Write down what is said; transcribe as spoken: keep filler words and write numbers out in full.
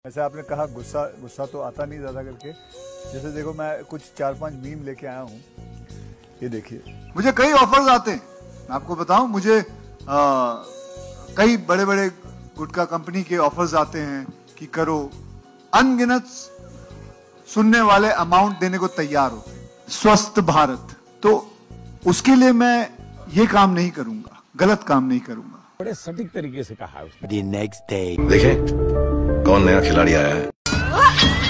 ऐसे आपने कहा गुस्सा गुस्सा तो आता नहीं ज्यादा करके। जैसे देखो मैं कुछ चार पांच मीम लेके आया हूँ, ये देखिए। मुझे कई ऑफर्स आते हैं, मैं आपको बताऊं, मुझे आ, कई बड़े बड़े गुटखा कंपनी के ऑफर्स आते हैं कि करो, अनगिनत सुनने वाले अमाउंट देने को तैयार होते हैं। स्वस्थ भारत, तो उसके लिए मैं ये काम नहीं करूंगा, गलत काम नहीं करूंगा। बड़े सटीक तरीके से कहा उसने। The next day. देखें कौन नया खिलाड़ी आया है।